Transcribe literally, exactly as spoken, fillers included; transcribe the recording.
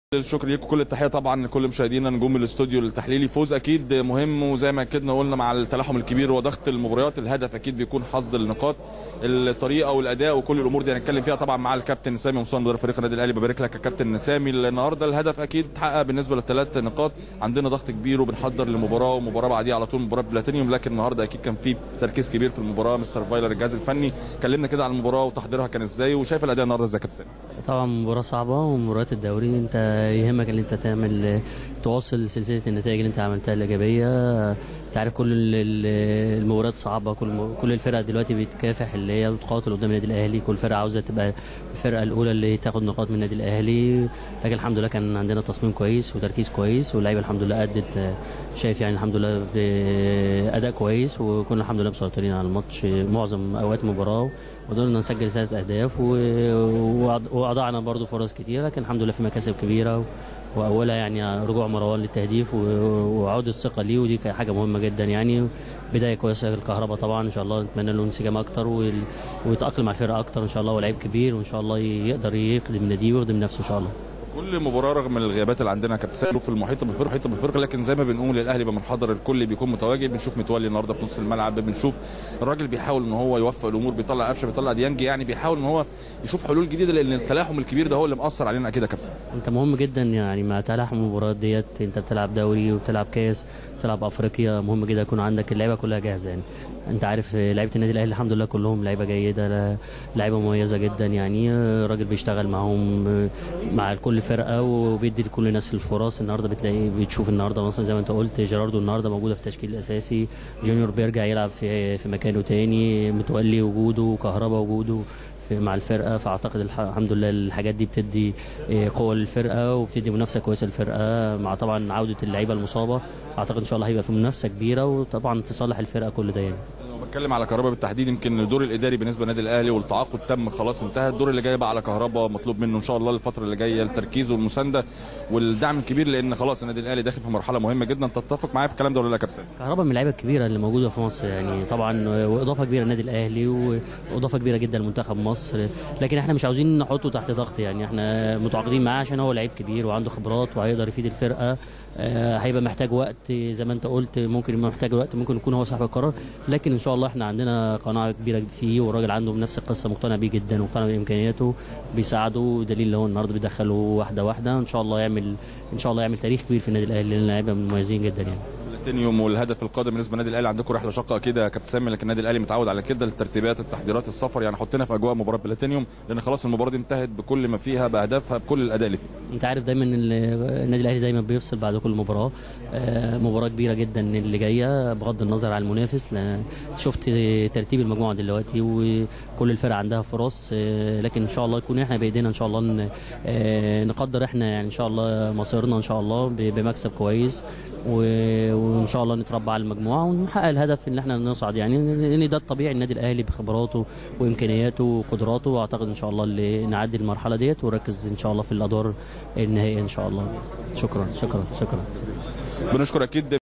الشكر ليكم، كل التحيه طبعا لكل مشاهدينا نجوم الاستوديو التحليلي. فوز اكيد مهم، وزي ما اكدنا وقلنا مع التلاحم الكبير وضغط المباريات الهدف اكيد بيكون حصد النقاط. الطريقه والاداء وكل الامور دي هنتكلم فيها طبعا مع الكابتن سامي مصطفى مدرب فريق النادي الاهلي. ببارك لك يا كابتن سامي، النهارده الهدف اكيد اتحقق بالنسبه للثلاث نقاط. عندنا ضغط كبير وبنحضر لمباراه ومباراه بعديها على طول مباراه بلاتينيوم، لكن النهارده اكيد كان في تركيز كبير في المباراه. مستر فايلر الجهاز الفني كلمنا كده عن المباراه وتحضيرها كان ازاي، وشايف الاداء النهارده ازاي يا كابتن سامي؟ طبعا مباراه صعبه، ومباريات الدوري انت يهمك ان انت تعمل تواصل سلسله النتائج اللي انت عملتها الايجابيه. انت عارف كل المباريات صعبه، كل كل الفرق دلوقتي بتكافح اللي هي بتقاتل قدام النادي الاهلي، كل فرقه عاوزه تبقى الفرقه الاولى اللي تاخد نقاط من النادي الاهلي. لكن الحمد لله كان عندنا تصميم كويس وتركيز كويس، واللعيبه الحمد لله ادت، شايف يعني الحمد لله باداء كويس، وكنا الحمد لله مسيطرين على الماتش معظم اوقات المباراه، وقدرنا نسجل ثلاث اهداف واضعنا برضو فرص كتير، لكن الحمد لله في مكاسب كبيره، واولها يعني رجوع مروان للتهديف وعوده الثقه ليه، ودي كانت حاجه مهمه جدا يعني. بدايه كويسه للكهرباء طبعا، ان شاء الله نتمنى له انسجام اكتر ويتاقلم مع الفرقه اكتر ان شاء الله، ولاعيب كبير وان شاء الله يقدر يخدم ناديه ويخدم نفسه ان شاء الله. كل مباراه رغم الغيابات اللي عندنا كابتن في المحيط بالفرقه محيط بالفرقه، لكن زي ما بنقول الاهلي بمنحدر الكل بيكون متواجد. بنشوف متولي النهارده في نص الملعب، بنشوف الراجل بيحاول ان هو يوفق الامور، بيطلع قفشه بيطلع ديانج، يعني بيحاول ان هو يشوف حلول جديده، لان التلاحم الكبير ده هو اللي مأثر علينا اكيد يا كابتن. انت مهم جدا يعني مع تلاحم المباريات ديت، انت بتلعب دوري وبتلعب كاس بتلعب افريقيا، مهم جدا يكون عندك اللعيبه كلها جاهزه يعني. انت عارف لعيبه النادي الاهلي الحمد لله كلهم لعيبه جيده، لعيبه مميزه جدا يعني. الراجل بيشتغل معاهم مع كل فرقه وبيدي لكل الناس الفرص. النهارده بتلاقي بتشوف النهارده مثلا زي ما انت قلت جيراردو النهارده موجوده في التشكيل الاساسي، جونيور بيرجع يلعب في في مكانه تاني، متولي وجوده وكهربا وجوده مع الفرقه. فاعتقد الحمد لله الحاجات دي بتدي قوه للفرقه وبتدي منافسه كويسه للفرقه، مع طبعا عوده اللعيبه المصابه. اعتقد ان شاء الله هيبقى في منافسه كبيره، وطبعا في صالح الفرقه كل ده يعني. بتكلم على كهربا بالتحديد، يمكن الدور الاداري بالنسبه للنادي الاهلي والتعاقد تم خلاص انتهى، الدور اللي جاي بقى على كهربا مطلوب منه ان شاء الله الفتره اللي جايه التركيز والمسانده والدعم الكبير، لان خلاص النادي الاهلي داخل في مرحله مهمه جدا. تتفق معايا في الكلام ده ولا لا يا كابتن؟ كهربا من اللعيبه الكبيره اللي موجوده في مصر يعني طبعا، واضافه كبيره للنادي الاهلي واضافه كبيره جدا لمنتخب مصر، لكن احنا مش عاوزين نحطه تحت ضغط يعني. احنا متعاقدين معاه عشان هو لعيب كبير وعنده خبرات وهيقدر يفيد الفرقه. آه هيبقى محتاج وقت زي ما انت قلت، ممكن يبقى محتاج وقت، ممكن يكون هو صاحب القرار، لكن ان شاء الله احنا عندنا قناعه كبيره فيه، والراجل عنده نفس القصه مقتنع بيه جدا ومقتنع بامكانياته، بيساعده دليل اللي هو النهارده بيدخله واحده واحده. ان شاء الله يعمل ان شاء الله يعمل تاريخ كبير في النادي الاهلي، لان اللعيبه مميزين جدا يعني. بلاتينيوم والهدف القادم بالنسبه للنادي الاهلي، عندكم رحله شاقه كده يا كابتن سامي، لكن النادي الاهلي متعود على كده، الترتيبات التحضيرات السفر، يعني حطينا في اجواء مباراه بلاتينيوم، لان خلاص المباراه دي انتهت بكل ما فيها باهدافها بكل الاداء اللي فيها. انت عارف دايما النادي الاهلي دايما بيفصل بعد كل مباراه، مباراه كبيره جدا اللي جايه بغض النظر عن المنافس. شفت ترتيب المجموعه دلوقتي وكل الفرق عندها فرص، لكن ان شاء الله يكون احنا بايدينا ان شاء الله نقدر احنا يعني ان شاء الله مصيرنا ان شاء الله بمكسب كويس، وان شاء الله نتربى على المجموعه ونحقق الهدف ان احنا نصعد يعني، لان ده الطبيعي النادي الاهلي بخبراته وامكانياته وقدراته. واعتقد ان شاء الله اللي نعدي المرحله ديت ونركز ان شاء الله في الادوار النهائيه ان شاء الله. شكرا شكرا شكرا. بنشكر اكيد